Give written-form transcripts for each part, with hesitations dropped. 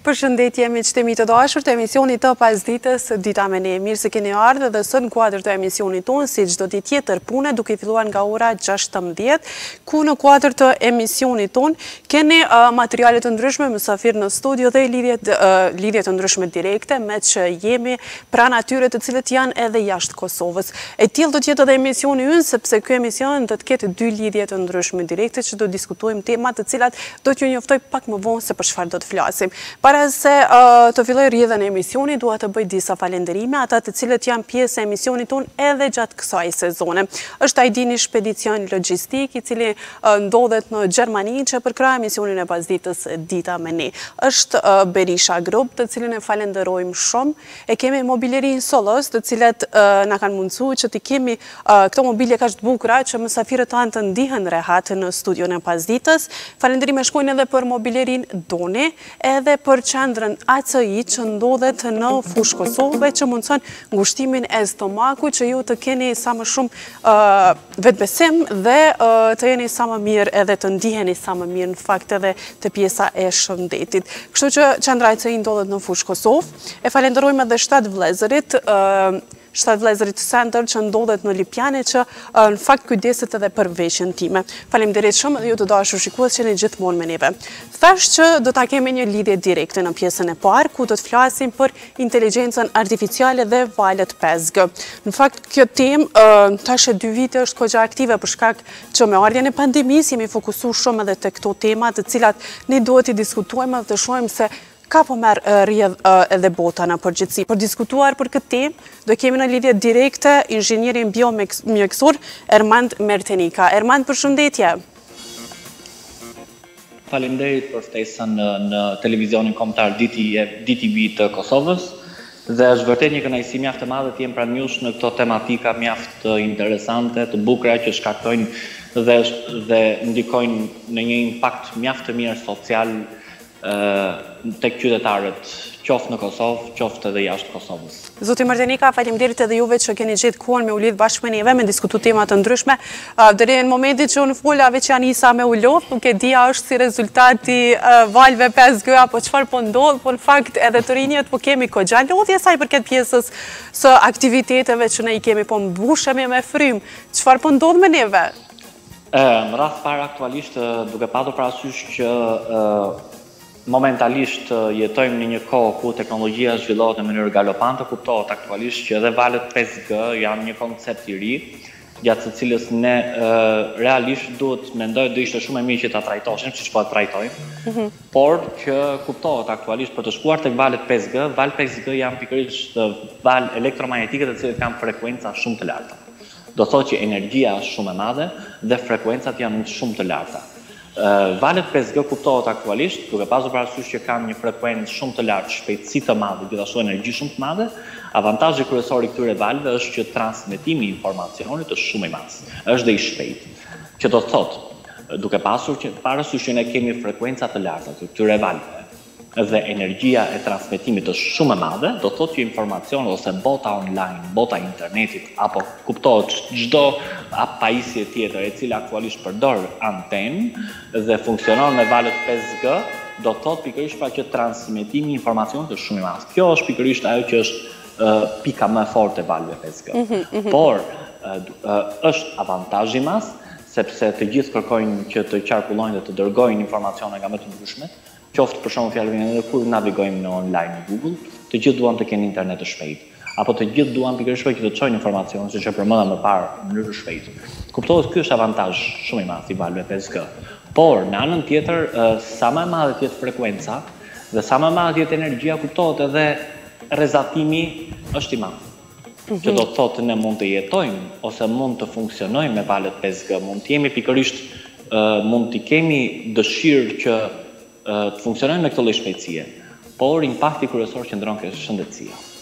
Përshëndetje me qëtemi të dashur të emisionit të pasditës Dita me ne. Mirë se keni ardhur dhe sot në kuadër të emisionit tonë, si çdo ditë tjetër pune, duke filluar nga ora 16, ku në kuadër të emisionit tonë keni materiale të ndryshme, mysafir në studio dhe lidhje të ndryshme direkte, me që jemi pranë atyre të cilët janë edhe jashtë Kosovës. E tillë do të jetë edhe emisioni ynë, sepse ky emision do të ketë dy lidhje të ndryshme direkte që do diskutojmë tema të cilat do t'ju njoftoj pak më vonë se për çfarë do të flasim. Para se të filloj rrjedhën e emisionit, dua të bëj disa falënderime ata të cilët janë pjesë e emisionit tonë edhe gjatë kësaj sezone. Është Aidini Shpedicion Logjistik, i cili ndodhet në Gjermani, që përkrah emisionin e pasditës Dita me ne. Është Berisha Group, të cilin e falenderojmë shumë. E kemi Mobilerin Solos, të cilët na kanë mundsuar që të kemi këto mobilje kaq të bukura që mysafirët tanë të ndihen rehat në studion e pasditës. Falënderime shkojnë edhe për Mobilerin Doni, edhe për qendrën ACI që ndodhet në fushë Kosovë, që mundson ngushtimin e stomakut, që ju të keni sa më shumë vetbesim dhe të jeni sa më mirë edhe të ndiheni sa më mirë në fakt edhe të pjesa e shëndetit. Kështu që qendra ACI ndodhet në fushë Kosovë. E falenderojmë edhe 7 vëllezërit center që ndodhet në Lipjane, që në fakt kujdeset edhe për veshjen time. Faleminderit shumë dhe ju të dashur shikues që jeni gjithmonë me neve. Thash që do ta kemi një lidhje direkte në pjesën e parë, ku do të flasim për inteligjencën artificiale dhe valët 5G. Në fakt kjo temë tash e 2 vite është goxha aktive, për shkak që me ardhjen e pandemisë jemi fokusuar shumë edhe te këto tema, të cilat ne duhet i diskutojmë dhe të shohim se ka po merë rrjedh edhe bota në përgjithësi. Për diskutuar për këtë temë, do kemi në lidhje direkte inxhinierin biomjekësor Ermand Mertenika. Ermand, përshëndetje. Faleminderit për ftesën në televizionin kombëtar DTV të Kosovës. Dhe është vërtet një kënaqësi mjaft e madhe të jem pranë jush në këto tematika mjaft interesante, të bukura që shkaktojnë dhe ndikojnë në një impakt mjaft të mirë social tek qytetarët, qoftë në Kosovë, qoftë edhe jashtë Kosovës. Zoti Mertenika, faleminderit edhe juve që keni gjetë kohën me u lidh bashkë me neve, me diskutu tema të ndryshme. Deri në momentin që unë fola veç janë isa me u lodh, nuk e dia është si rezultati valve 5G apo çfarë po ndodh, po në fakt edhe të rinjët po kemi goxha lodhje sa i përket pjesës së aktiviteteve që ne i kemi, po mbushemi me frym. Çfarë po ndodh me neve? Në radh parë aktualisht duke patur parasysh që momentalisht jetojmë në një kohë ku teknologjia zhvillohet në mënyrë galopante, kuptohet aktualisht që edhe valët 5G janë një koncept i ri, gjatë së cilës ne realisht duhet mendoj do ishte shumë e mirë që ta trajtoshim, siç po e trajtojmë, por që kuptohet aktualisht për të shkuar tek valët 5G, valë 5G janë pikërisht valë elektromagnetike të cilët kanë frekuenca shumë të larta. Do thotë që energjia është shumë e madhe dhe frekuencat janë shumë të larta. Valët 5G kuptohet aktualisht, duke pasur parasysh që kanë një frekuencë shumë të lartë, shpejtësi të madhe, gjithashtu energji shumë të madhe. Avantazhi kryesor i këtyre valëve është që transmetimi i informacionit është shumë i madh, është dhe i shpejtë. Që do të thotë, duke pasur që parasysh që ne kemi frekuenca të larta të këtyre valëve dhe energjia e transmetimit është shumë e madhe, do të thotë që informacioni ose bota online, bota e internetit, apo kuptohet çdo pajisje tjetër e cila aktualisht përdor antenë dhe funksionon me valët 5G, do të thotë pikërisht pra që transmetimi i informacionit është shumë i madh. Kjo është pikërisht ajo që është pika më e fortë e valëve 5G. Por është avantazh i madh, sepse të gjithë kërkojnë që të qarkullojnë dhe të dërgojnë informacione nga më të ndryshmet, qoftë për shembull fjalë edhe kur navigojmë në online në Google, të gjithë duan të kenë internet të shpejtë, apo të gjithë duan pikërisht që të çojnë informacion, siç e përmenda më parë, në mënyrë të shpejtë. Kuptohet ky është avantazh shumë i madh i valëve 5G. Por në anën tjetër, sa më e madhe të jetë frekuenca dhe sa më e madhe të jetë energjia, kuptohet edhe rrezatimi është i madh. Që do të thotë ne mund të jetojmë ose mund të funksionojmë me valët 5G, mund të jemi pikërisht mund të kemi dëshirë që të funksionojnë me këtë lloj shpejtësie, por impakti kryesor qëndron ke shëndetësia.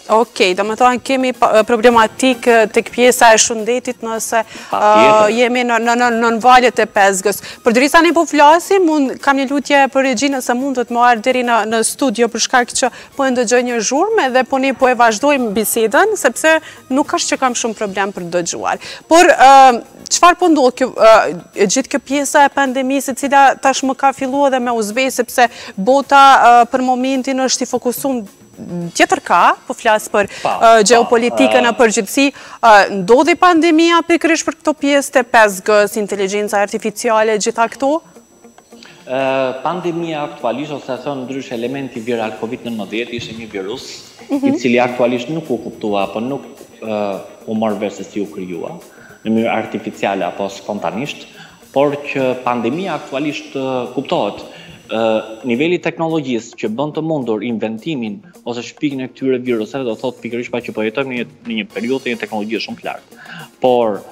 Okej, do më thonë kemi problematik të pjesa e shëndetit nëse jemi në valjet e 5G-s. Për drisa ne po flasim, unë kam një lutje për regjinë nëse mund të të marrë deri në studio për shkak që po e ndëgjoj një zhurmë dhe po ne po e vazhdojmë bisedën, sepse nuk është që kam shumë problem për dëgjuar. Por çfarë po ndodh gjithë kjo pjesa e pandemisë, e cila tashmë ka filluar edhe me u zbej, sepse bota për momentin është i fokusuar tjetër ka, po flasë për geopolitikën në përgjithësi, ndodhi pandemia pikërisht për këto pjesë të 5G-s, inteligenca artificiale, gjitha këto? Pandemia aktualisht, ose thonë ndrysh elementi viral COVID-19 ishte një virus, i cili aktualisht nuk u kuptua, apo nuk u morë vesh se si u kryua, në mënyrë artificiale apo spontanisht, por që pandemia aktualisht kuptohet. Niveli teknologjisë që bën të mundur inventimin ose shpikjen e këtyre viruseve do thotë pikërisht që po jetojmë në një periudhë të një teknologjie shumë të lartë. Por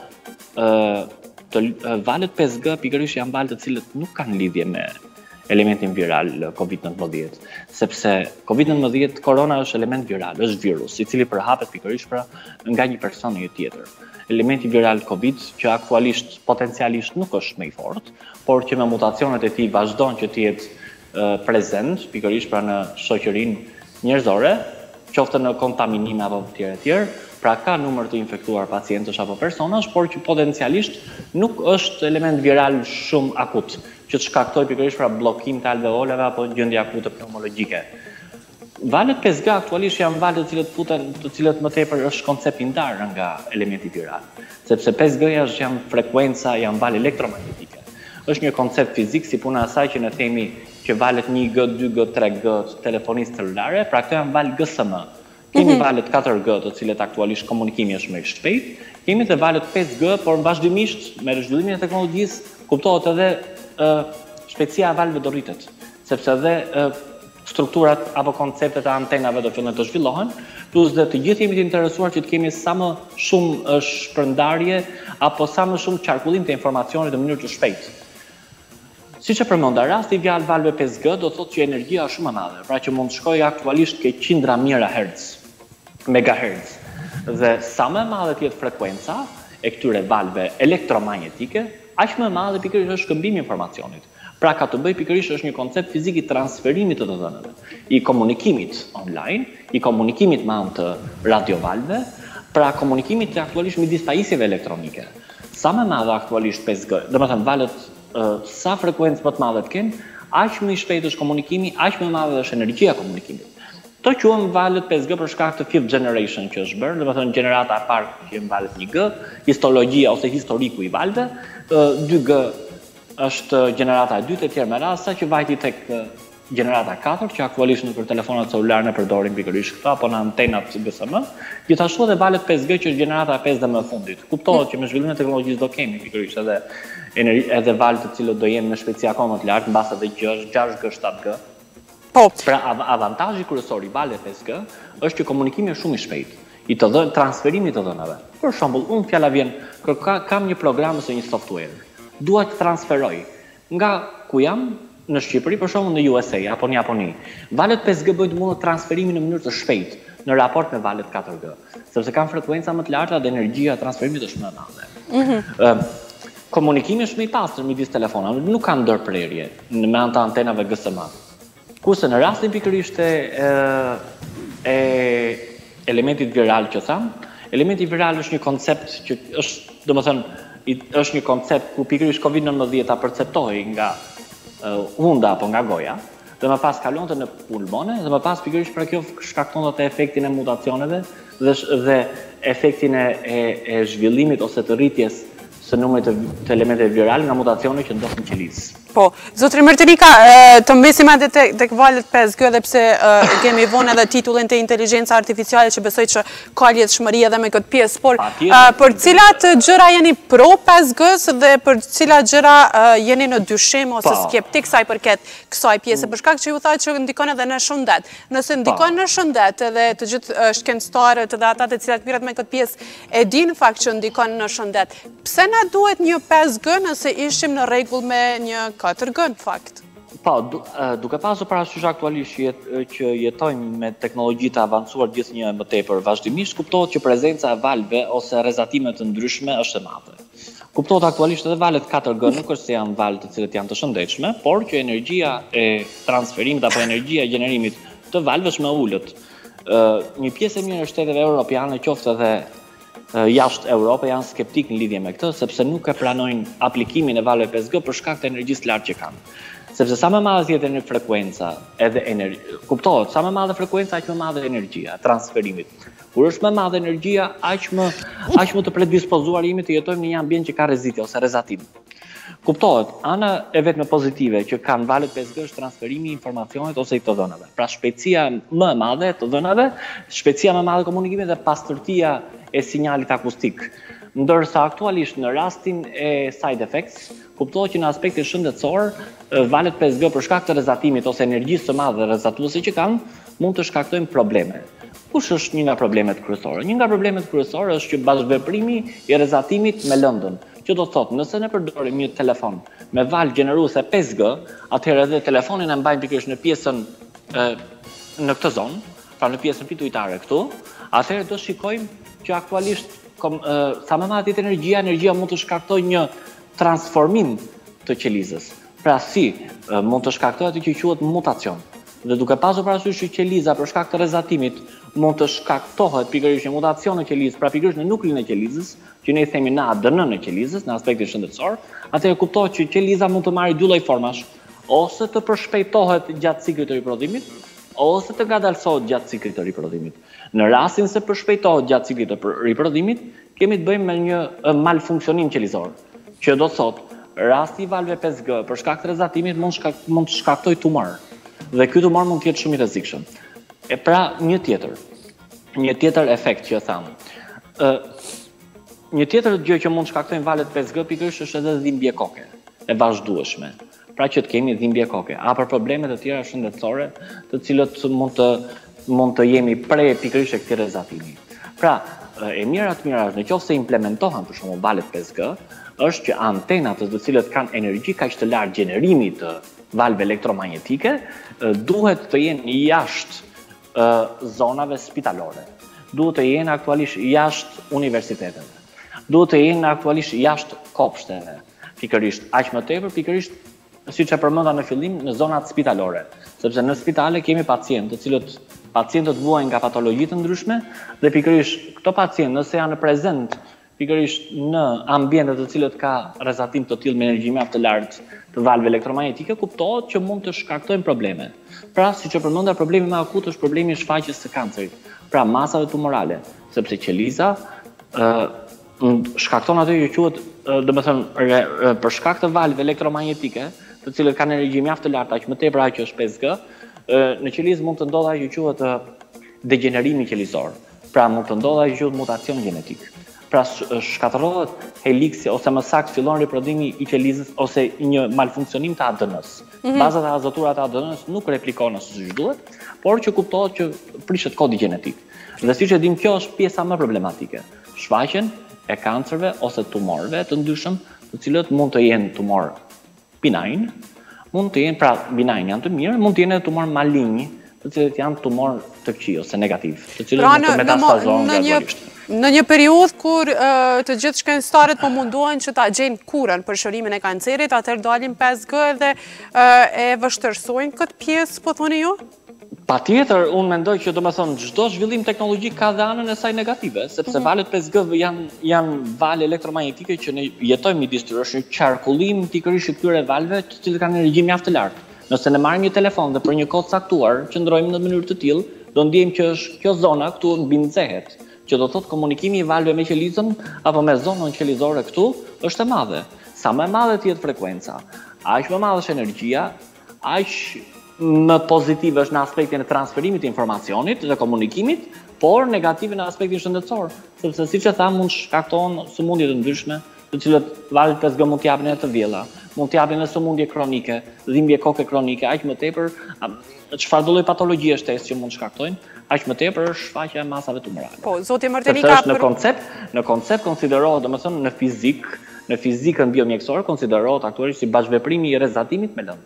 valët 5G pikërisht janë valë të cilët nuk kanë lidhje me elementin viral COVID-19, sepse COVID-19 korona është element viral, është virus, i cili përhapet pikërisht nga një person në një tjetër. Elementi viral COVID, që aktualisht potencialisht nuk është më i fortë, por që me mutacionet e tij vazhdon që të jetë prezent, pikërisht në shoqërinë njerëzore, qoftë në kontaminim apo tjerë, pra ka numër të infektuar pacientësh apo personash, por që potencialisht nuk është element viral shumë akut, që të shkaktoj pikërisht bllokim të alveoleve apo gjendje akute pneumologjike. Valët 5G aktualisht janë valët të cilët më tepër është koncept i ndarë nga elementi viral, sepse 5G-ja janë frekuenca, janë valë elektromagnetike. Është një koncept fizik si puna asaj që ne themi që valët 1G, 2G, 3G të telefonisë celulare, pra këto janë valë GSM. Kemi valët 4G të cilët aktualisht komunikimi është më i shpejt, kemi të valët 5G, por vazhdimisht me zhvillimin e teknologjisë kuptohet edhe shpejtësia e valëve do rritet, sepse edhe strukturat apo konceptet e antenave do fillojnë të zhvillohen, plus dhe të gjithë jemi të interesuar që të kemi sa më shumë shpërndarje apo sa më shumë qarkullim të informacionit në mënyrë të shpejtë. Siç e përmenda, rasti i vjalë valëve 5G do thotë që energjia është shumë e madhe, pra që mund të shkojë aktualisht ke qindra mijëra hertz, megahertz. Dhe sa më e madhe të jetë frekuenca e këtyre valëve elektromagnetike, aq më e madhe pikërisht është shkëmbimi i informacionit. Pra ka të bëj pikërisht është një koncept fizik i transferimit të dhënave, i komunikimit online, i komunikimit me anë të radiovalve, pra komunikimit të aktualisht midis pajisjeve elektronike. Sa më madhe aktualisht 5G, domethënë valët sa frekuencë më të madhe të kenë, aq më i shpejtë është komunikimi, aq më e madhe është energjia e komunikimit. Këto quhen valët 5G për shkak të fifth generation që është bërë, domethënë gjenerata e parë që janë valët 1G, histologjia ose historiku i valëve, 2G është gjenerata e dytë e tjerë me radhë, sa që vajti tek gjenerata 4, që aktualisht në për telefonat celular në përdorim pikërisht këta, apo në antenat GSM, gjithashtu edhe valët 5G që është gjenerata e 5 dhe më fundit. Kuptohet që me zhvillimin e teknologjisë do kemi pikërisht edhe valët të cilët do jenë me shpejtësi akoma më të lartë, mbas edhe 6G, 7G. Pra avantazhi kryesor i valëve 5G është që komunikimi është shumë i shpejtë, i të dhënë transferimit të dhënave. Për shembull, unë fjala vjen, kam një program ose një software. Dua të transferoj nga ku jam në Shqipëri, për shembull në USA apo në Japoni. Valët 5G bëjnë të mundur transferimin në mënyrë të shpejtë në raport me valët 4G, sepse kanë frekuenca më të larta dhe energjia e transferimit është më e madhe. Komunikimi është më i pastër midis telefonave, nuk ka ndërprerje me anë të antenave GSM. Kurse në rastin pikërisht e elementit viral që tham, elementi viral është një koncept që është, domethënë, është një koncept ku pikërisht COVID-19 a perceptohej nga hunda apo nga goja, dhe më pas kalonte në pulmone, dhe më pas pikërisht pra kjo shkaktonte efektin e mutacioneve dhe efektin e zhvillimit ose të rritjes së numrit të elementeve virale nga mutacione që ndodhin në qelizë. Po, zotri Mërtenika, të mbesim edhe tek valët 5G dhe pse kemi vonë edhe titullin të inteligenca artificiale që besoj që ka lidhshmëri edhe me këtë pjesë, por për cilat gjëra jeni pro 5G-s dhe për cilat gjëra jeni në dyshim ose skeptik sa i përket kësaj pjese, për shkak që ju tha që ndikon edhe në shëndet. Nëse ndikon në shëndet edhe të gjithë shkencëtarët dhe ata të cilat mirët me këtë pjesë e din fakt që ndikon në shëndet, pse na duhet një 5G nëse ishim në rregull me një 4G në fakt? Po, duke pasur parasysh aktualisht që jetojmë me teknologji të avancuar gjithnjë më tepër vazhdimisht, kuptohet që prezenca e valve ose rrezatime të ndryshme është e madhe. Kuptohet aktualisht edhe valët 4G nuk është se janë valë të cilët janë të shëndetshme, por që energjia e transferimit apo energjia e gjenerimit të valve është më ulët. Një pjesë e mirë e shteteve europiane, qoftë edhe jashtë Europë, janë skeptik në lidhje me këtë, sepse nuk e pranojnë aplikimin e valve 5G për shkak të energjisë lartë që kanë. Sepse sa më madhe jetë në frekuenca edhe kuptohet, sa më madhe frekuenca, aq më madhe energjia transferimit. Kur është më madhe energjia, aq më të predispozuar jemi të jetojmë në një ambient që ka rrezitje ose rrezatim. Kuptohet, ana e vetme pozitive që kanë valët 5G është transferimi i informacionit ose i të dhënave. Pra shpejtësia më e madhe të dhënave, shpejtësia më e madhe e komunikimit dhe pastërtia e sinjalit akustik. Ndërsa aktualisht në rastin e side effects, kuptohet që në aspektin shëndetësor, valët 5G për shkak të rrezatimit ose energjisë së madhe rrezatuese që kanë, mund të shkaktojnë probleme. Kush është një nga problemet kryesore? Një nga problemet kryesore është që bashkëveprimi i rrezatimit me lëndën. Që do të thotë, nëse ne përdorim një telefon me valë gjeneruese 5G, atëherë edhe telefonin e mbajmë pikërisht në pjesën në këtë zonë, pra në pjesën fitujtare këtu, atëherë do shikojmë që aktualisht sa më madhe jetë energjia mund të shkaktojë një transformim të qelizës. Pra si mund të shkaktojë atë që quhet mutacion. Dhe duke pasur parasysh që qeliza për shkak të rrezatimit mund të shkaktohet pikërisht një mutacion në qelizë, pra pikërisht në nuklein e qelizës, që ne i themi në ADN në qelizës, në aspektin shëndetësor, atëherë kuptohet që qeliza mund të marrë dy lloj formash, ose të përshpejtohet gjatë ciklit të riprodhimit, ose të ngadalësohet gjatë ciklit të riprodhimit. Në rastin se përshpejtohet gjatë ciklit të riprodhimit, kemi të bëjmë me një malfunksionim qelizor, që do të thotë rasti i valve 5G për shkak të rrezatimit mund të shkaktojë tumor. Dhe ky tumor mund të jetë shumë i rrezikshëm. Pra një tjetër efekt që tham. Një tjetër gjë që mund të shkaktojnë valët 5G pikërisht është edhe dhimbje koke e vazhdueshme. Pra që të kemi dhimbje koke, apo probleme të tjera shëndetësore, të cilët mund të jemi pre pikërisht e këtij rrezatimi. Pra, e mira është nëse implementohen për shembull valët 5G, është që antenat të cilët kanë energji kaq të lartë gjenerimi të valve elektromagnetike duhet të jenë jashtë zonave spitalore. Duhet të jenë aktualisht jashtë universiteteve. Duhet të jenë aktualisht jashtë kopshteve. Pikërisht aq më tepër pikërisht siç e përmenda në fillim në zonat spitalore, sepse në spitale kemi pacientë, pacientët vuajnë nga patologji të ndryshme dhe pikërisht këto pacientë nëse janë prezent pikërisht në ambiente të cilët ka rrezatim të tillë me energji mjaft të lartë të valve elektromagnetike, kuptohet që mund të shkaktojnë probleme. Pra, siç e përmenda, problemi më akut është problemi i shfaqjes së kancerit, pra masave tumorale, sepse qeliza shkakton atë që quhet, domethënë, për shkak të valve elektromagnetike, të cilët kanë energji mjaft të lartë, aq më tepër aq është 5G, në qelizë mund të ndodhë ajo që quhet degenerimi qelizor. Pra, mund të ndodhë ajo që quhet mutacion gjenetik. Pra shkatërrohet heliksi ose më saktë fillon riprodhimi i qelizës ose një malfunksionim të ADN-s. Bazat e azotura të ADN-s nuk replikohen siç duhet, por që kuptohet që prishet kodi gjenetik. Dhe siç e dim, kjo është pjesa më problematike. Shfaqjen e kancerve ose tumorëve të ndryshëm, të cilët mund të jenë tumor benign, mund të jenë, pra benign janë të mirë, mund të jenë edhe tumor malign, të cilët janë tumor të këqij ose negativ, të cilët mund të metastazohen gradualisht. Në një periudhë kur të gjithë shkencëtarët po munduan që ta gjejnë kurën për shërimin e kancerit, atëherë dalin 5G dhe e vështirësojnë këtë pjesë, po thoni ju? Patjetër, unë mendoj që domethënë çdo zhvillim teknologjik ka dhe anën e saj negative, sepse valët 5G janë valë elektromagnetike që ne jetojmë midis tyre, është një qarkullim pikërisht i këtyre valëve të cilët kanë energji mjaft të lartë. Nëse ne marrim një telefon dhe për një kohë caktuar qëndrojmë në mënyrë të tillë, do ndjejmë që kjo zona këtu mbinxehet, që do thotë komunikimi i valve me qelizën apo me zonën qelizore këtu është e madhe. Sa më e madhe të jetë frekuenca, aq më madhe është energjia, aq më pozitive është në aspektin e transferimit të informacionit dhe komunikimit, por negative në aspektin shëndetësor, sepse siç e tham mund shkakton sëmundje të ndryshme, të cilët valët 5G mund t'i japin të vjella, mund t'i japin sëmundje kronike, dhimbje koke kronike, aq më tepër çfarë do lloj patologjie shtesë që mund shkaktojnë, aq më tepër është shfaqja e masave tumorale. Po, zoti Martelika, në koncept konsiderohet, domethënë në fizikën biomjekësore konsiderohet aktualisht si bashkëveprimi i rrezatimit me lëndën.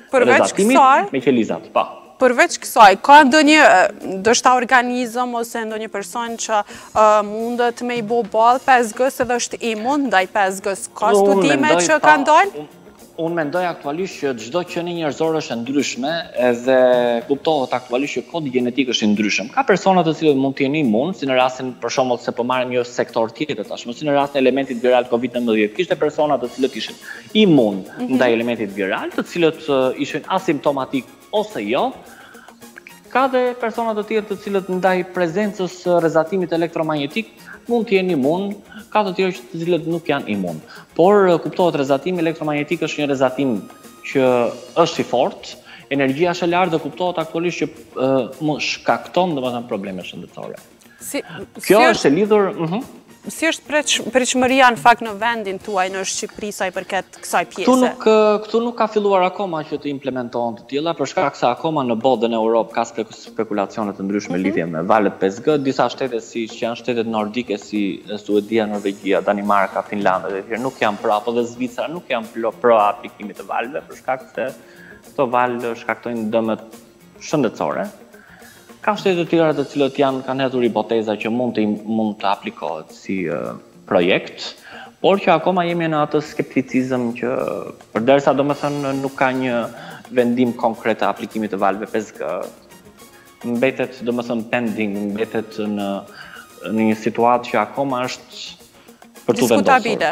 rezatimit me qelizat. Përveç kësaj, ka ndonjë ndoshta organizëm ose ndonjë person që mundet me i bo ballë 5G-s edhe është imun ndaj 5G-s? Ka studime që kanë dalë? Unë mendoj aktualisht që çdo qenie njerëzore është e ndryshme edhe kuptohet aktualisht që kodi gjenetik është i ndryshëm. Ka persona të cilët mund të jenë imun, si në rastin për shembull se po marrim një sektor tjetër tashmë, si në rastin e elementit viral COVID-19. Kishte persona të cilët ishin imun ndaj elementit viral, të cilët ishin asimptomatik ose jo. Ka dhe persona të tjerë të cilët ndaj prezencës rrezatimit elektromagnetik mund të jenë imun, ka të tjerë të cilët nuk janë imun. Por kuptohet rrezatimi elektromagnetik është një rrezatim që është i fortë, energjia është e lartë dhe kuptohet aktualisht që shkakton domethënë probleme shëndetësore. Kjo është e lidhur. Si është pritshmëria në fakt në vendin tuaj në Shqipëri sa i përket kësaj pjese? Këtu nuk ka filluar akoma që të implementohen të tilla, për shkak se akoma në botë dhe në Europë ka spekulacione të ndryshme lidhje me valët 5G. Disa shtete që janë shtetet nordike si Suedia, Norvegjia, Danimarka, Finlanda dhe tjerë nuk janë pro, apo dhe Zvicra nuk janë pro aplikimit të valëve për shkak se këto valë shkaktojnë dëme shëndetësore. Ka shtete të tjera të cilët kanë hedhur hipoteza që mund të aplikohet si projekt, por që akoma jemi në atë skepticizëm që përderisa domethënë nuk ka një vendim konkret të aplikimit të valëve 5G, mbetet domethënë pending, mbetet në një situatë që akoma është për tu vendosur.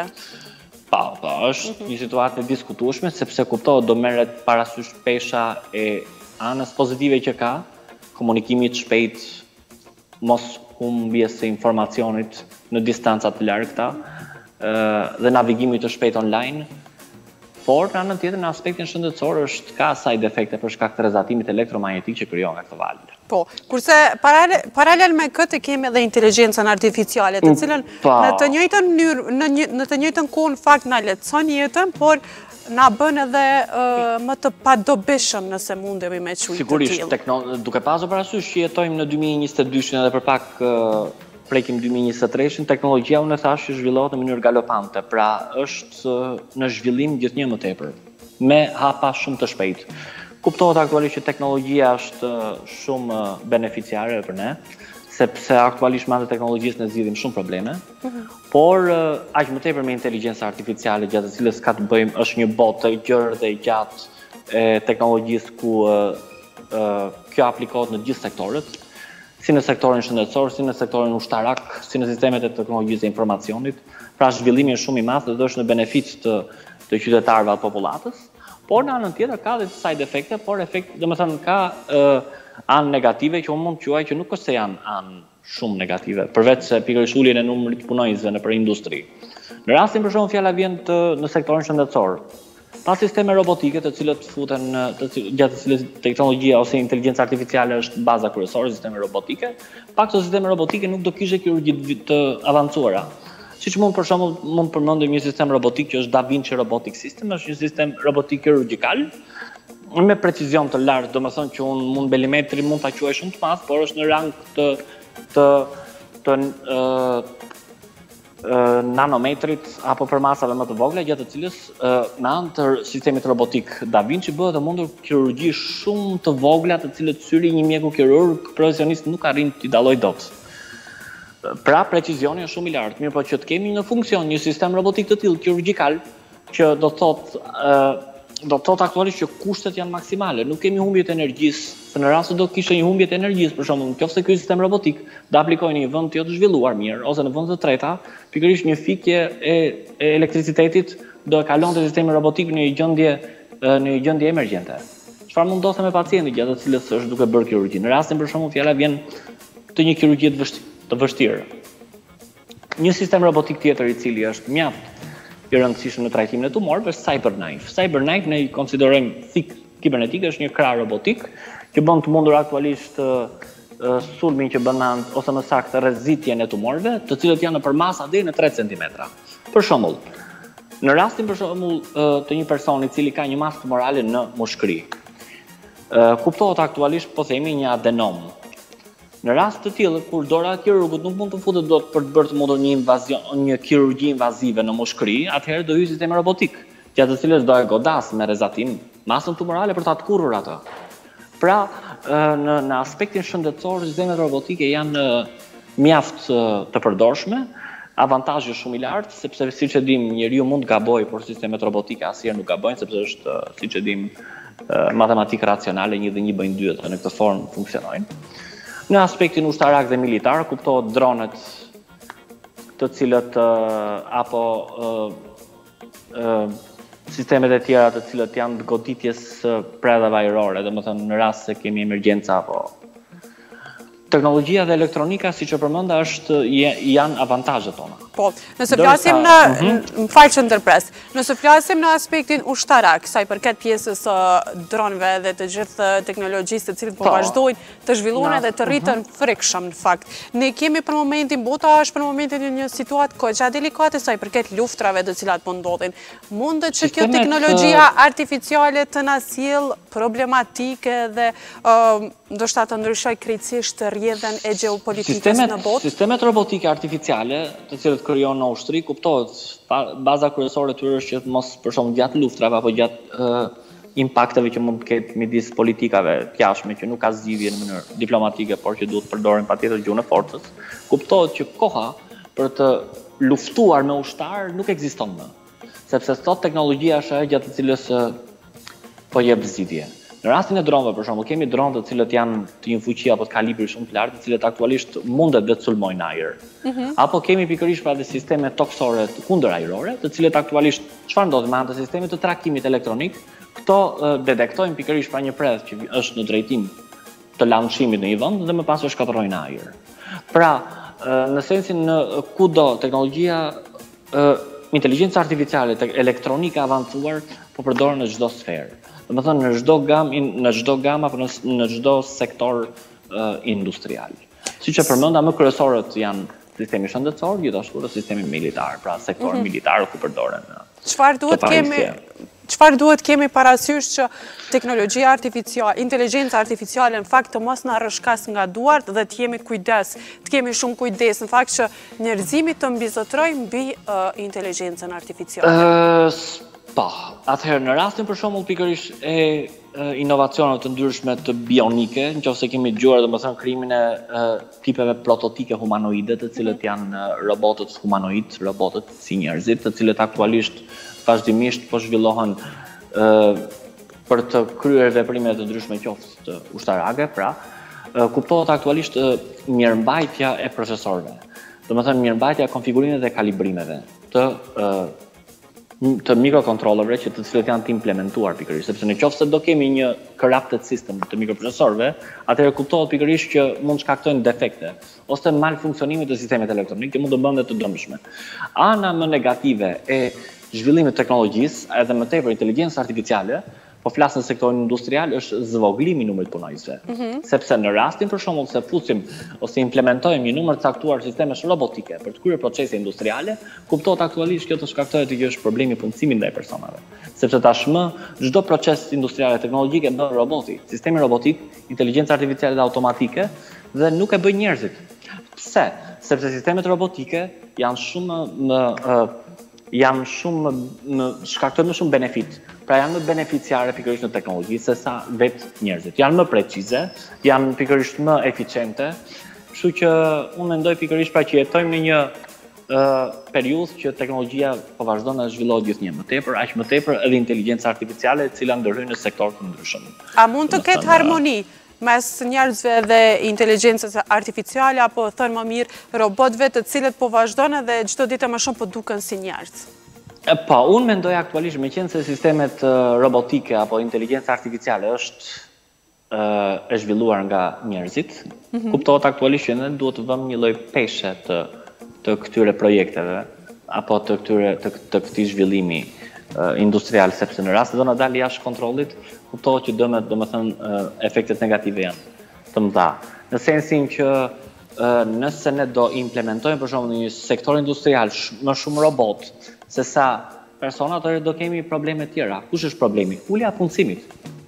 Është një situatë e diskutueshme sepse kuptohet do merret parasysh pesha e anës pozitive që ka, komunikimit shpejt, mos humbjes së informacionit në distanca të largëta dhe navigimit të shpejt online, por në anën tjetër në aspektin shëndetësor ka side efekte për shkak të rrezatimit elektromagnetik që krijon nga këto valë. Po, kurse paralel me këtë kemi edhe inteligjencën artificiale, të cilën në të njëjtën mënyrë, në të njëjtën kohë në fakt na lehtëson jetën, por na bën edhe më të padobishëm nëse mundemi me quajtur të tillë. Sigurisht, duke pasur parasysh që jetojmë në 2022 edhe për pak prekim 2023, teknologjia unë thash që zhvillohet në mënyrë galopante, pra është në zhvillim gjithnjë më tepër, me hapa shumë të shpejtë. Kuptohet aktualisht që teknologjia është shumë beneficiare për ne, sepse aktualisht me anë të teknologjisë ne zgjidhim shumë probleme, por aq më tepër me inteligjencë artificiale gjatë të cilës ka të bëjmë është një botë e gjerë dhe e gjatë e teknologjisë ku kjo aplikohet në gjithë sektorët, si në sektorin shëndetësor, si në sektorin ushtarak, si në sistemet e teknologjisë e informacionit, pra zhvillimi është shumë i madh dhe është në benefic të qytetarëve atë popullatës, por në anën tjetër ka dhe side efekte, por efekt, domethënë ka anë negative që unë mund të quaj që nuk është se janë anë shumë negative, përveç se pikërisht uljen e numrit të punonjësve nëpër industri. Në rastin për shembull fjala vjen në sektorin shëndetësor. Pa sisteme robotike të cilët futen gjatë të cilës teknologjia ose inteligjenca artificiale është baza kryesore, sisteme robotike, pa këto sisteme robotike nuk do kishte kirurgji të avancuara. Siç mund për shembull mund përmendim një sistem robotik që është Da Vinci Robotic System, është një sistem robotik kirurgjikal me precizion të lartë, domethënë që unë mund milimetri mund ta quaj shumë të madh, por është në rang të nanometrit apo për masave më të vogla, gjatë të cilës në anë të sistemit robotik Da Vinci bëhet e mundur kirurgji shumë të vogla, të cilët syri një mjeku kirurg profesionist nuk arrin t'i dallojë dot. Pra precizioni është shumë i lartë, mirë po që të kemi në funksion një sistem robotik të tillë kirurgjikal që do të thotë aktualisht që kushtet janë maksimale, nuk kemi humbje të energjisë, se në rast se do kishte një humbje të energjisë, për shembull, nëse ky sistem robotik do aplikojë në një vend të jo të zhvilluar mirë ose në vend të treta, pikërisht një fikje e elektricitetit do e kalonte sistemin robotik në një gjendje emergjente. Çfarë mund ndodhte me pacientin gjatë të cilës është duke bërë kirurgji? Në rastin për shembull fjala vjen të një kirurgjie të vështirë. Një sistem robotik tjetër i cili është mjaft i rëndësishëm në trajtimin e tumorëve është CyberKnife. CyberKnife ne i konsiderojmë thik kibernetik, është një krah robotik që bën të mundur aktualisht sulmin që bën ose më saktë rrezitjen e tumorëve, të cilët janë nëpër masa deri në 3 cm. Për shembull, në rastin për shembull të një personi i cili ka një masë tumorale në mushkëri, kuptohet aktualisht po themi një adenom. Në rast të tillë, kur dora e kirurgut nuk mund të futet dot për të bërë të mundur një kirurgji invazive në mushkëri, atëherë do hyjë sistemi robotik, gjatë të cilës do e godas me rrezatim masën tumorale për ta tkurrur atë. Pra, në aspektin shëndetësor, sistemet robotike janë mjaft të përdorshme, avantazhe shumë i lartë, sepse siç e dim, njeriu mund të gabojë, por sistemet robotike asnjëherë nuk gabojnë, sepse është, siç e dim, matematikë racionale, 1 dhe 1 bëjnë 2 dhe në këtë formë funksionojnë. Në aspektin ushtarak dhe militar, kuptohet dronet të cilët apo sistemet e tjera të cilët janë të goditjes predhave ajrore, domethënë në rast se kemi emergjenca apo teknologjia dhe elektronika, siç e përmenda, janë avantazhet tona. Po, nëse flasim më falë që ndërpres, nëse flasim në aspektin ushtarak, sa i përket pjesës dronëve dhe të gjithë teknologjisë të cilët po vazhdojnë të zhvillohen dhe të rritën frikshëm në fakt. Ne kemi për momentin, bota është për momentin një situatë goxha delikate sa i përket luftrave të cilat po ndodhin. Mundet që kjo teknologjia artificiale të na sjellë problematike dhe ndoshta të ndryshoj krejtësisht rrjedhën e gjeopolitikës në botë? Sistemet robotike artificiale, të cilët krijon në ushtri, kuptohet, baza kryesore e tyre është që mos për shembull gjatë luftrave apo gjatë impakteve që mund të ketë midis politikave të jashtme që nuk ka zgjidhje në mënyrë diplomatike, por që duhet të përdoren patjetër gjuhën e forcës, kuptohet që koha për të luftuar me ushtar nuk ekziston më, sepse sot teknologjia është ajo gjatë të cilës po jep zgjidhje. Në rastin e dronëve, për shembull, kemi dronë të cilët janë të një fuqi apo të kalibri shumë të lartë, të cilët aktualisht mundet dhe të sulmojnë ajër. Apo kemi pikërisht pra dhe sisteme toksore kundërajrore, të cilët aktualisht çfarë ndodh me anë të sistemit të trajtimit elektronik, këto detektojnë pikërisht pra një predh që është në drejtim të launchimit në një vend dhe më pas e shkatërrojnë ajër. Pra, në sensin kudo teknologjia inteligjenca artificiale, elektronika avancuar po përdoren në çdo sferë. Domethënë në çdo gamë apo në çdo sektor industrial. Siç e përmenda, më kryesorët janë sistemi shëndetësor, gjithashtu dhe sistemi militar, pra sektori militar ku përdoren. Çfarë duhet kemi parasysh që teknologjia artificiale, inteligjenca artificiale në fakt të mos na rrëshkas nga duart dhe të jemi kujdes, të kemi shumë kujdes në fakt që njerëzimi të mbizotrojë mbi inteligjencën artificiale? Po, atëherë në rastin për shembull pikërisht e inovacioneve të ndryshme të bionike, nëse kemi dëgjuar domethënë krijimin e tipeve prototike humanoide, të cilët janë robotët humanoid, robotët si njerëzit, të cilët aktualisht vazhdimisht po zhvillohen për të kryer veprime të ndryshme qoftë të ushtarake, pra kuptohet aktualisht mirëmbajtja e procesorëve. Domethënë mirëmbajtja e konfigurimeve dhe kalibrimeve të mikrokontrollerëve që të cilët janë të implementuar pikërisht, sepse në qoftë se do kemi një corrupted system të mikroprocesorëve, atëherë kuptohet pikërisht që mund shkaktojnë defekte ose malfunksionime të sistemet elektronik që mund të bëhen të dëmshme. Ana më negative e zhvillimit të teknologjisë, edhe më tepër inteligjencës artificiale, po flas në sektorin industrial, është zvoglimi i numrit punojësve. Sepse në rastin për shembull se fusim ose implementojmë një numër të caktuar sistemesh robotike për të kryer procese industriale, kuptohet aktualisht kjo të shkaktojë që është problemi punësimit ndaj personave. Sepse tashmë çdo proces industrial teknologjik e bën roboti, sistemi robotik, inteligjenca artificiale dhe automatike dhe nuk e bëjnë njerëzit. Pse? Sepse sistemet robotike shkaktojnë më shumë benefit. Pra janë më beneficiare pikërisht në teknologji se sa vetë njerëzit. Janë më precize, janë pikërisht më eficiente, kështu që unë mendoj pikërisht pra që jetojmë në një periudhë që teknologjia po vazhdon të zhvillohet gjithnjë më tepër, aq më tepër edhe inteligjenca artificiale e cila ndërhyjnë në sektor të ndryshëm. A mund të ketë harmoni mes njerëzve dhe inteligjencës artificiale, apo thënë më mirë robotëve të cilët po vazhdojnë dhe çdo ditë më shumë po duken si njerëz? Po, unë mendoj aktualisht me qenë se sistemet robotike apo inteligjenca artificiale është e zhvilluar nga njerëzit, kuptohet aktualisht që ne duhet të vëmë një lloj peshe të këtyre projekteve apo të këtij zhvillimi industrial, sepse në rast se do na dalë jashtë kontrollit, kuptohet që domethënë efektet negative janë të mëdha. Në sensin që nëse ne do implementojmë për shembull në një sektor industrial më shumë robot se sa persona, atëherë do kemi probleme tjera. Kush është problemi? Ulja e punësimit.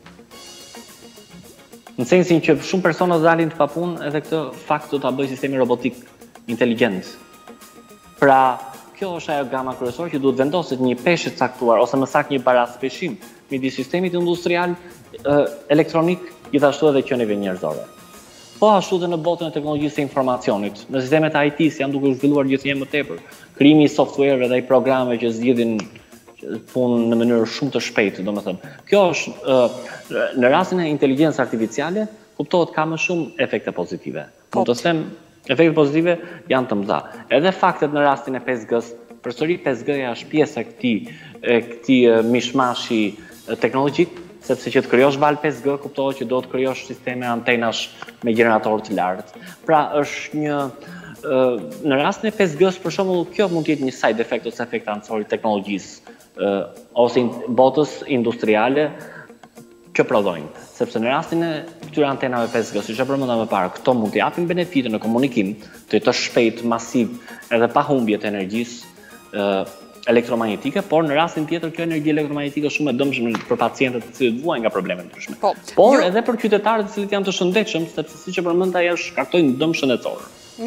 Në sensin që shumë persona do dalin të papunë edhe këtë fakt do ta bëjë sistemi robotik inteligjent. Pra, kjo është ajo gama kryesore që duhet vendoset një peshë të caktuar ose më saktë një baraspeshim midis sistemit industrial, elektronik, gjithashtu edhe qenieve njerëzore. Po ashtu dhe në botën e teknologjisë së informacionit, në sistemet IT-s janë duke zhvilluar gjithnjë më tepër. Krijimi i software dhe i programeve që zgjidhin punë në mënyrë shumë të shpejtë, domethënë. Kjo është në rastin e inteligjencës artificiale, kuptohet ka më shumë efekte pozitive. Mund të them efektet pozitive janë të mëdha. Edhe faktet në rastin e 5G-s, përsëri 5G-ja është pjesë e këtij mishmashi teknologjik, sepse që të krijosh valë 5G kuptohet që do të krijosh sisteme antenash me gjeneratorë të lartë. Pra është një në rastin e 5G-s për shembull kjo mund të jetë një side effect ose efekt anësor i teknologjisë ose botës industriale që prodhojnë. Sepse në rastin e këtyre antenave 5G, siç e përmenda më parë, këto mund të japin benefite në komunikim, të jetë shpejt, masiv, edhe pa humbje të energjisë elektromagnetike, por në rastin tjetër kjo energji elektromagnetike është shumë e dëmshme për pacientët të cilët vuajnë nga probleme ndryshme. Por edhe për qytetarët të cilët janë të shëndetshëm, sepse siç e përmenda ajo shkaktojnë dëm shëndetësor.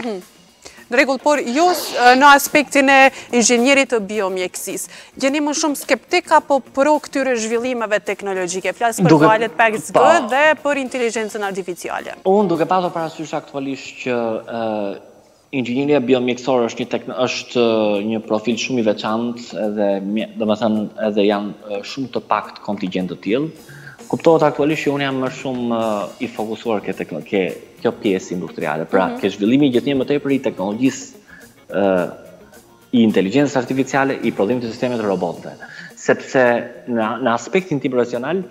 Në rregull, por jo në aspektin e inxhinierit të biomjekësisë. Jeni më shumë skeptik apo pro këtyre zhvillimeve teknologjike? Flas për valët 5G dhe për inteligjencën artificiale. Unë duke pasur parasysh aktualisht që inxhinieria biomjekësore është një profil shumë i veçantë edhe domethënë edhe janë shumë të pak kontingjent të tillë. Kuptohet aktualisht që unë jam më shumë i fokusuar kjo pjesë industriale, pra ke zhvillimi gjithnjë më tepër i teknologjisë i inteligjencës artificiale, i prodhimit të sistemeve të robotëve. Sepse në aspektin tim profesional,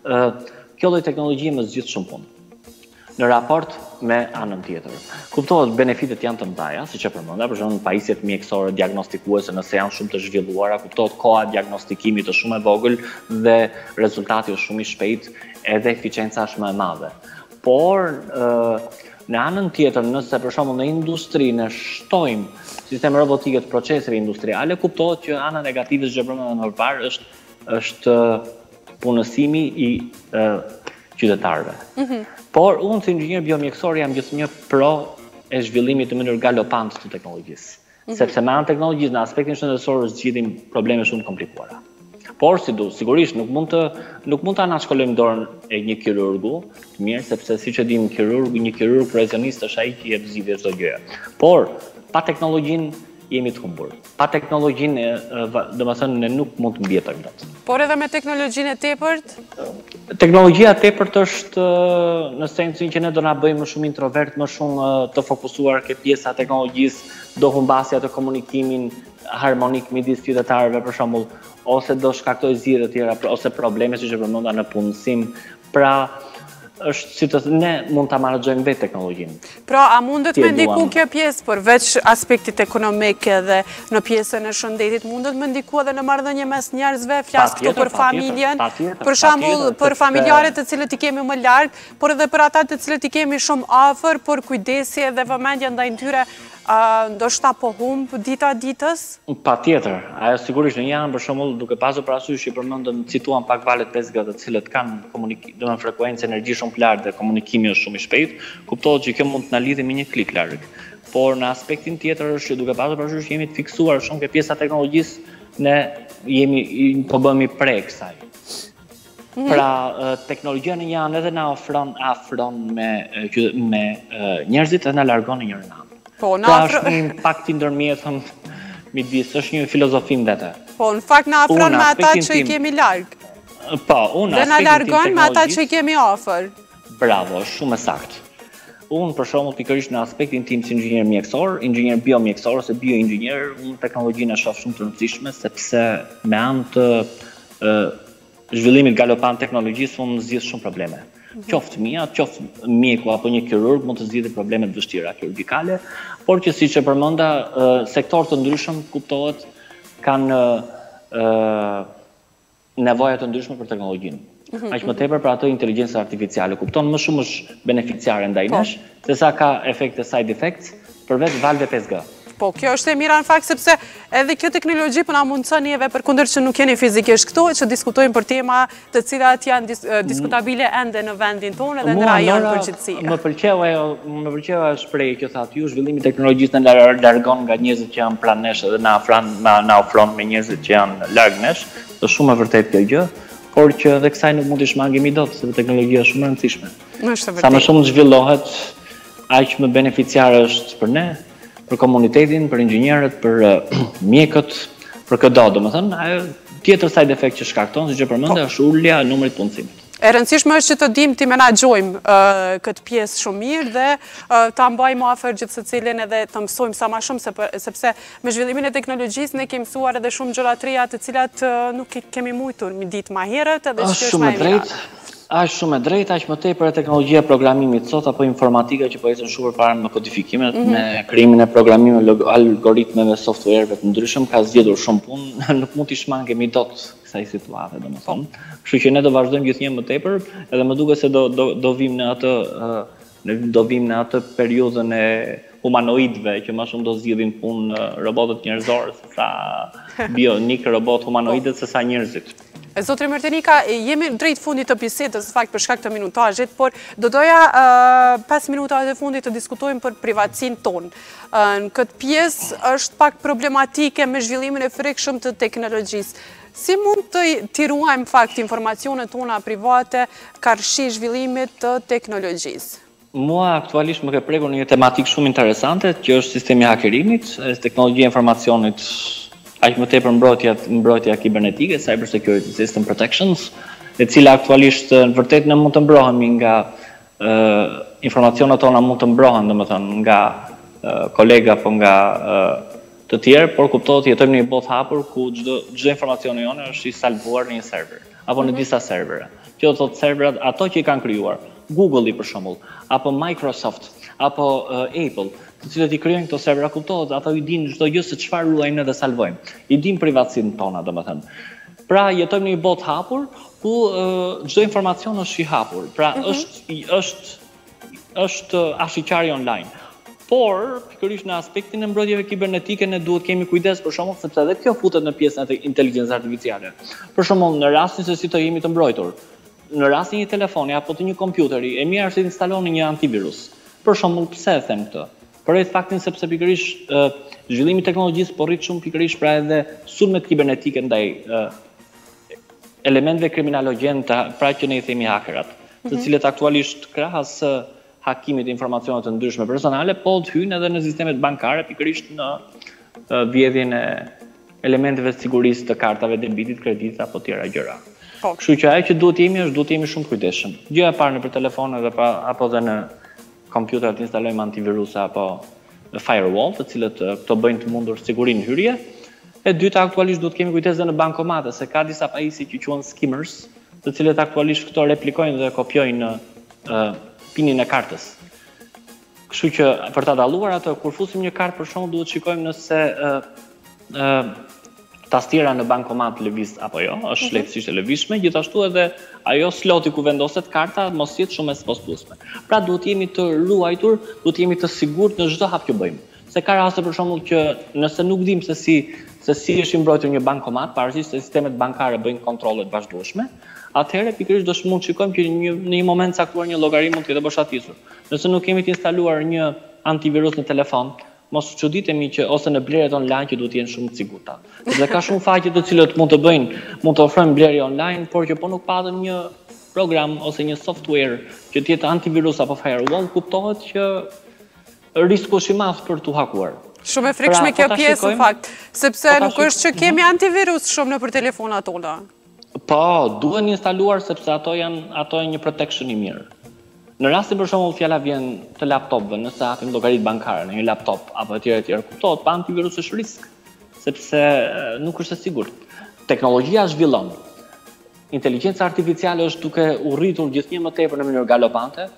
kjo lloj teknologjie më zgjidh shumë punë në raport me anën tjetër. Kuptohet benefitet janë të mëdha, siç e përmenda, për shembull pajisjet mjekësore diagnostikuese nëse janë shumë të zhvilluara, kuptohet koha diagnostikimit është shumë e vogël dhe rezultati është shumë i shpejtë, edhe eficienca është më e madhe. Por në anën tjetër, nëse për shembull në industri ne shtojmë sisteme robotike të proceseve industriale, kuptohet që ana negative që përmendëm më parë është punësimi i qytetarëve. Por unë si inxhinier biomjekësor jam gjithnjë pro e zhvillimit në mënyrë galopante të teknologjisë. Sepse me anë teknologjisë në aspektin shëndetësor zgjidhim probleme shumë të komplikuara. Por sigurisht nuk mund të anashkolojmë dorën e një kirurgu të mirë, sepse siç e dim një kirurg profesionist është ai që jep zgjidhje çdo gjëje. Por pa teknologjinë jemi të humbur. Pa teknologjinë, domethënë ne nuk mund të mbijetojmë dot. Por edhe me teknologjinë e tepërt? Teknologjia e tepërt është në sensin që ne do na bëjmë më shumë introvert, më shumë të fokusuar ke pjesa e teknologjisë, do humbasja të komunikimin harmonik midis qytetarëve për shembull, ose do shkaktoj zgjidhje të tjera ose probleme siç e përmenda në punësim. Pra është si të ne mund ta menaxhojmë vetë teknologjinë. Pra, a mundet me ndiku kjo pjesë përveç aspektit ekonomik edhe në pjesën e shëndetit, mundet me ndiku edhe në marrëdhënie mes njerëzve, flas këtu për familjen, për shembull për familjarët të cilët i kemi më larg, por edhe për ata të cilët i kemi shumë afër, por kujdesi dhe vëmendje ndaj tyre ndoshta po humb dita ditës? Patjetër, ajo sigurisht në një anë për shembull duke pasur parasysh që përmendëm cituam pak valët 5G të cilët kanë frekuencë energji shumë të lartë dhe komunikimi është shumë i shpejtë, kuptohet që kjo mund të na lidhë me një klik larg. Por në aspektin tjetër është që duke pasur parasysh jemi të fiksuar shumë ke pjesa e teknologjisë, ne po bëhemi pre kësaj. Pra, teknologjia në një anë edhe na afron me njerëzit edhe na largon në njërin anë. Pra është një impakt i ndërmjetëm midis, është një filozofi vetë. Po, në fakt na afron me ata që i kemi larg. Po, unë dhe na largon me ata që i kemi afër. Bravo, është shumë e saktë. Unë për shembull pikërisht në aspektin tim si inxhinier mjekësor, inxhinier biomjekësor ose bioinxhinier, unë teknologjinë e shoh shumë të rëndësishme sepse me anë të zhvillimit galopant teknologjisë unë zgjidh shumë probleme. Qoftë mia, qoftë mjeku apo një kirurg mund të zgjidhë probleme të vështira kirurgjikale, por që siç e përmenda, sektorë të ndryshëm kuptohet kanë nevoja të ndryshme për teknologjinë. Aq më tepër për atë inteligjencë artificiale, kupton më shumë është beneficiare ndaj nesh, sesa ka efekte side effects për vetë valve 5G. Po, kjo është e mira në fakt, sepse edhe kjo teknologji për na mundëson neve përkundër që nuk jeni fizikisht këtu, që diskutojmë për tema të cilat janë diskutabile ende në vendin tonë edhe në rajon përgjithësi. Më pëlqeu shprehja që thatë ju, zhvillimi i teknologjisë na largon nga njerëzit që janë pranë nesh dhe na ofron me njerëzit që janë larg nesh. Është shumë e vërtetë kjo gjë, por që edhe kësaj nuk mund të shmangemi dot, sepse teknologjia është shumë e rëndësishme. Sa më shumë zhvillohet, aq më beneficiar është për ne, për komunitetin, për inxhinierët, për mjekët, për çdo, domethënë, ajo tjetër side effect që shkakton, siç e përmendë, është ulja e numrit punësimit. E rëndësishme është që të dimë të menaxhojmë këtë pjesë shumë mirë dhe ta mbajmë afër gjithë secilin edhe të mësojmë sa më shumë, sepse me zhvillimin e teknologjisë ne kemi mësuar edhe shumë gjëra të reja të cilat nuk kemi mujtur mi ditë më herët edhe që është më e mirë. Është shumë e drejtë, aq më tepër teknologjia e programimit sot apo informatika që po ecën shumë përpara me kodifikimet, me krijimin e programeve, algoritmeve, softwareve të ndryshëm ka zgjedhur shumë punë, nuk mund t'i shmangemi dot kësaj situate, domethënë. Kështu që ne do vazhdojmë gjithnjë më tepër, edhe më duket se do vim në atë periudhën e humanoidëve që më shumë do zgjidhin punë robotët njerëzor sesa bionik robot humanoidët sesa njerëzit. Zotri Mërtenika, jemi drejt fundit të bisedës, fakt për shkak të minutazhit, por do doja 5 minuta e fundit të diskutojmë për privatësinë tonë. Në këtë pjesë është pak problematike me zhvillimin e frikshëm të teknologjisë. Si mund të ruajmë fakt informacionet tona private karshi zhvillimit të teknologjisë? Mua aktualisht më ke prekur një tematikë shumë interesante, që është sistemi hakerimit, teknologjia e informacionit, aq më tepër mbrojtja kibernetike, cyber security system protections, e cila aktualisht në vërtet ne mund të mbrohemi nga informacionet tona mund të mbrohen, domethënë nga kolega apo nga të tjerë, por kuptohet jetojmë në një botë hapur ku çdo informacioni jonë është i salvuar në një server apo në disa servera. Që do të thotë serverat ato që i kanë krijuar Google-i për shembull, apo Microsoft, apo Apple, të cilët i krijojnë këto servera, kuptohet, ato i dinë çdo gjë se çfarë luajmë dhe salvojmë. I dinë privatësinë tona, domethënë. Pra jetojmë në një botë hapur ku çdo informacion është i hapur. Pra është ashiqari online. Por, pikërisht në aspektin e mbrojtjeve kibernetike ne duhet kemi kujdes për shembull, sepse edhe kjo futet në pjesën e inteligjencës artificiale. Për shembull, në rastin se si të jemi të mbrojtur, në rastin një telefoni apo të një kompjuteri, e mirë është të instaloni një antivirus. Për shembull, pse e them këtë? Për faktin sepse pikërisht zhvillimi i teknologjisë po rrit shumë pikërisht pra edhe sulmet kibernetike ndaj elementeve kriminalogjen, pra që ne i themi hakerat, të cilët aktualisht krahas hakimit e informacioneve të ndryshme personale, po të hyjnë edhe në sistemet bankare, pikërisht në vjedhjen e elementeve të sigurisë të kartave debitit, kreditit apo tjera gjëra. Kështu që ajo që duhet të jemi shumë kujdesshëm. Gjëja e parë nëpër telefone apo dhe në kompjuter të instalojmë antivirusa apo firewall, të cilët këto bëjnë të mundur sigurinë hyrje. E dyta, aktualisht duhet kemi kujdes dhe në bankomate, se ka disa pajisje që quhen skimmers, të cilët aktualisht këto replikojnë dhe kopjojnë pinin e kartës. Kështu që për ta dalluar atë, kur fusim një kartë për shembull, duhet shikojmë nëse tastiera në bankomat lëviz apo jo, është lehtësisht e lëvizshme, gjithashtu edhe ajo sloti ku vendoset karta mos jetë shumë e spostuesme. Pra duhet jemi të ruajtur, duhet jemi të sigurt në çdo hap që bëjmë. Se ka raste për shembull që nëse nuk dimë se si është i mbrojtur një bankomat, pavarësisht se sistemet bankare bëjnë kontrolle të vazhdueshme, atëherë pikërisht do mund të shikojmë që në një moment caktuar një llogari mund të jetë boshatisur. Nëse nuk kemi të instaluar një antivirus në telefon, mos çuditemi që ose në blerjet online që duhet të jenë shumë të sigurta. Dhe ka shumë faqe të cilët mund të ofrojnë blerje online, por që po nuk patën një program ose një software që të jetë antivirus apo firewall, kuptohet që risku është i madh për t'u hakuar. Shumë e frikshme kjo pjesë në fakt, sepse nuk është që kemi antivirus shumë nëpër telefonat tona. Po, duhen instaluar sepse ato janë një protection i mirë. Në rastin për shembull fjala vjen të laptopëve, nëse hapim llogaritë bankare në një laptop apo etj, kuptohet, pa antivirus është risk, sepse nuk është e sigurt. Teknologjia zhvillon. Inteligjenca artificiale është duke u rritur gjithnjë më tepër në mënyrë galopante.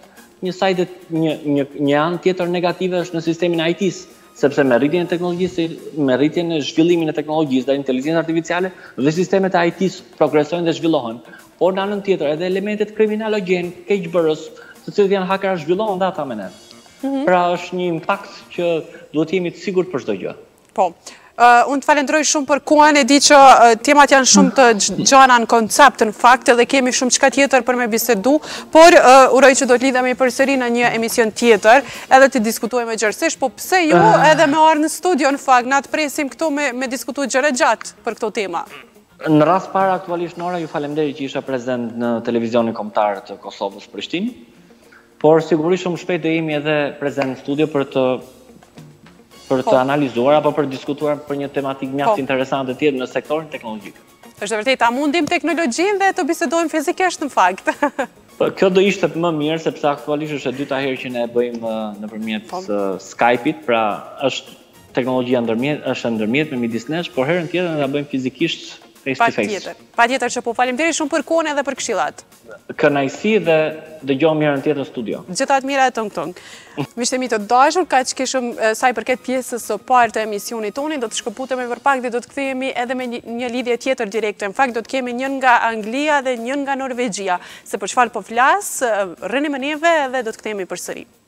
Një anë tjetër negative është në sistemin e IT-s, sepse me rritjen e teknologjisë, me rritjen e zhvillimin e teknologjisë dhe inteligjencës artificiale dhe sistemet e IT-s progresojnë dhe zhvillohen. Por në anën tjetër edhe elementet kriminalogjen, keqbërës, të cilët janë hakera zhvillohen dhe ata me ne. Pra është një impakt që duhet jemi të sigurt për çdo gjë. Po. Unë të falenderoj shumë për kohën, e di që temat janë shumë të gjana në koncept, në fakt, edhe kemi shumë çka tjetër për me bisedu, por uroj që do të lidhemi përsëri në një emision tjetër, edhe të diskutojmë gjërësisht, po pse jo edhe me arë në studio, në fakt, na të presim këto me diskutu gjëre gjatë për këto tema. Në rast para, aktualisht Nora, ju falemderit që isha prezent në televizionin kombëtar të Kosovës Prishtinë, por sigurisht shumë shpejt do jemi edhe prezent në studio për të analizuar apo për diskutuar për një tematik mjaft interesante tjetër në sektorin teknologjik. Është vërtet, a mundim teknologjinë dhe të bisedojmë fizikisht në fakt? Kjo do ishte më mirë, sepse aktualisht është e dyta herë që ne e bëjmë nëpërmjet Skype-it, pra është teknologjia ndërmjet me midis nesh, por herën tjetër ne ta bëjmë fizikisht face to face. Patjetër që po falemnderit shumë për kohën edhe për këshillat. Kënaqësi dhe dëgjojmë herën tjetër në studio. Gjithat mira e tong. Miqtë e mi të dashur, kaq kishëm sa i përket pjesës së parë të emisionit tonë, do të shkëputemi për pak dhe do të kthehemi edhe me një lidhje tjetër direkte. Në fakt do të kemi njën nga Anglia dhe njën nga Norvegjia. Se për çfarë po flas, rrini me neve dhe do të kthehemi përsëri.